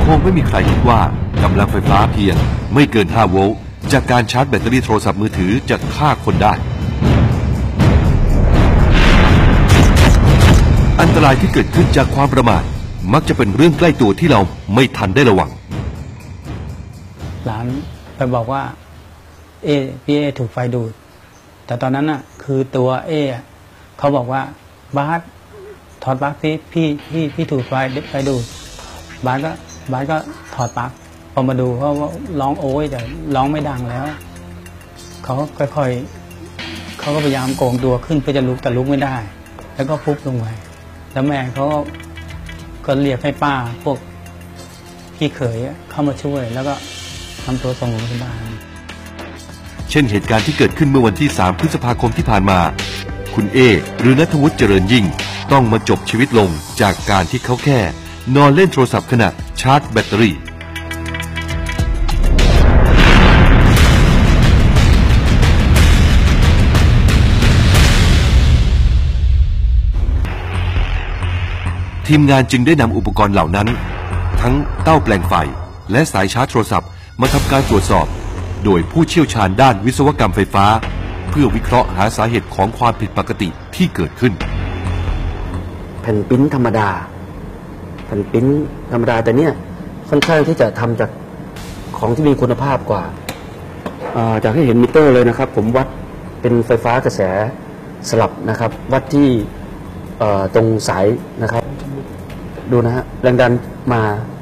งไม่มีใครคิดว่ากำลังไฟฟ้าเพียงไม่เกิน5 โวลต์จากการชาร์จแบตเตอรี่โทรศัพท์มือถือจะฆ่าคนได้อันตรายที่เกิดขึ้นจากความประมาทมักจะเป็นเรื่องใกล้ตัวที่เราไม่ทันได้ระวังหลานไปบอกว่าพี่เอถูกไฟดูดแต่ตอนนั้นน่ะคือตัวเขาบอกว่าบาสถอดปลั๊กสิพี่ถูกไฟดูดบาสก็ถอดปลั๊กพอมาดูเขาร้องโอ้ยแต่ร้องไม่ดังแล้วเขาค่อยๆเขาก็พยายามโกงตัวขึ้นเพื่อจะลุกแต่ลุกไม่ได้แล้วก็ฟุบลงไปแล้วแม่เขาก็เรียกให้ป้าพวกพี่เขยเข้ามาช่วยแล้วก็นำตัวส่งโรงพยาบาลเช่นเหตุการณ์ที่เกิดขึ้นเมื่อวันที่3 พฤษภาคมที่ผ่านมาคุณหรือณัฐวุฒิเจริญยิ่งต้องมาจบชีวิตลงจากการที่เขาแค่นอนเล่นโทรศัพท์ขณะชาร์จแบตเตอรี่ทีมงานจึงได้นำอุปกรณ์เหล่านั้นทั้งเต้าแปลงไฟและสายชาร์จโทรศัพท์มาทำการตรวจสอบโดยผู้เชี่ยวชาญด้านวิศวกรรมไฟฟ้าเพื่อวิเคราะห์หาสาเหตุของความผิดปกติที่เกิดขึ้นแผ่นปิ้นธรรมดาแต่เนี่ยค่อนข้างที่จะทำจากของที่มีคุณภาพกว่าจากให้เห็นมิเตอร์เลยนะครับผมวัดเป็นไฟฟ้ากระแสสลับนะครับวัดที่ตรงสายนะครับดูนะฮะแรงดันมา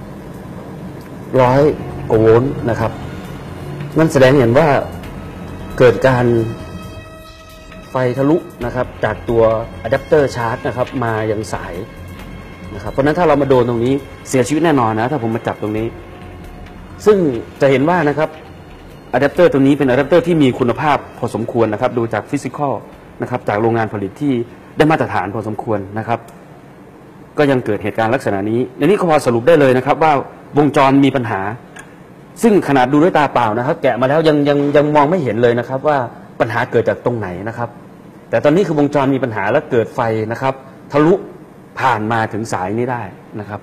100 กว่าโวลต์นะครับนั่นแสดงเห็นว่าเกิดการไฟทะลุนะครับจากตัวอะแดปเตอร์ชาร์จนะครับมายังสายนะครับเพราะนั้นถ้าเรามาโดนตรงนี้เสียชีวิตแน่นอนนะถ้าผมมาจับตรงนี้ซึ่งจะเห็นว่านะครับอะแดปเตอร์ตัวนี้เป็นอะแดปเตอร์ที่มีคุณภาพพอสมควรนะครับดูจากฟิสิกอลนะครับจากโรงงานผลิตที่ได้มาตรฐานพอสมควรนะครับก็ยังเกิดเหตุการณ์ลักษณะนี้ในนี้ก็พอสรุปได้เลยนะครับว่าวงจรมีปัญหาซึ่งขนาดดูด้วยตาเปล่านะครับแกะมาแล้วยังมองไม่เห็นเลยนะครับว่าปัญหาเกิดจากตรงไหนนะครับแต่ตอนนี้คือวงจรมีปัญหาและเกิดไฟนะครับทะลุผ่านมาถึงสายนี้ได้นะครับ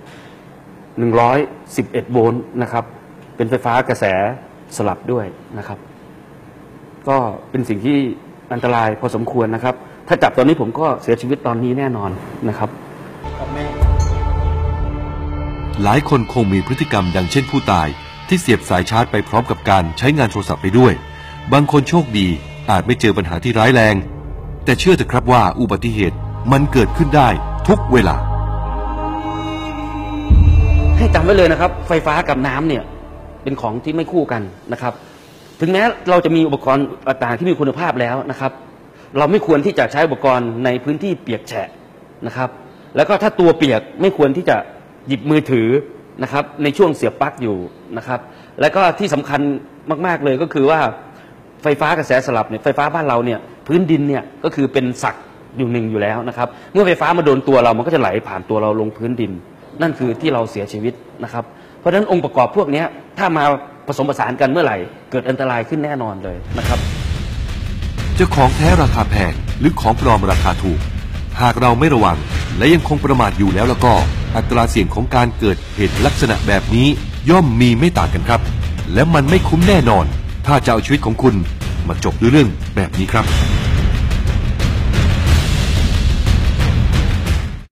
111 โวลต์นะครับเป็นไฟฟ้ากระแสสลับด้วยนะครับก็เป็นสิ่งที่อันตรายพอสมควรนะครับถ้าจับตอนนี้ผมก็เสียชีวิตตอนนี้แน่นอนนะครับหลายคนคงมีพฤติกรรมดังเช่นผู้ตายที่เสียบสายชาร์จไปพร้อมกับการใช้งานโทรศัพท์ไปด้วยบางคนโชคดีอาจไม่เจอปัญหาที่ร้ายแรงแต่เชื่อเถอะครับว่าอุบัติเหตุมันเกิดขึ้นได้ทุกเวลาให้จำไว้เลยนะครับไฟฟ้ากับน้ำเนี่ยเป็นของที่ไม่คู่กันนะครับถึงแม้เราจะมีอุปกรณ์ต่างๆที่มีคุณภาพแล้วนะครับเราไม่ควรที่จะใช้อุปกรณ์ในพื้นที่เปียกแฉะนะครับแล้วก็ถ้าตัวเปียกไม่ควรที่จะหยิบมือถือนะครับในช่วงเสียบปลั๊กอยู่นะครับแล้วก็ที่สำคัญมากๆเลยก็คือว่าไฟฟ้ากระแสสลับเนี่ยไฟฟ้าบ้านเราเนี่ยพื้นดินเนี่ยก็คือเป็นศักอยู่แล้วนะครับเมื่อไฟฟ้ามาโดนตัวเรามันก็จะไหลผ่านตัวเราลงพื้นดินนั่นคือที่เราเสียชีวิตนะครับเพราะฉะนั้นองค์ประกอบพวกนี้ถ้ามาผสมผสานกันเมื่อไหร่เกิดอันตรายขึ้นแน่นอนเลยนะครับจะของแท้ราคาแพงหรือของปลอมราคาถูกหากเราไม่ระวังและยังคงประมาทอยู่แล้วก็อัตราเสี่ยงของการเกิดเหตุลักษณะแบบนี้ย่อมมีไม่ต่างกันครับและมันไม่คุ้มแน่นอนถ้าจะเอาชีวิตของคุณมาจบด้วยเรื่องแบบนี้ครับ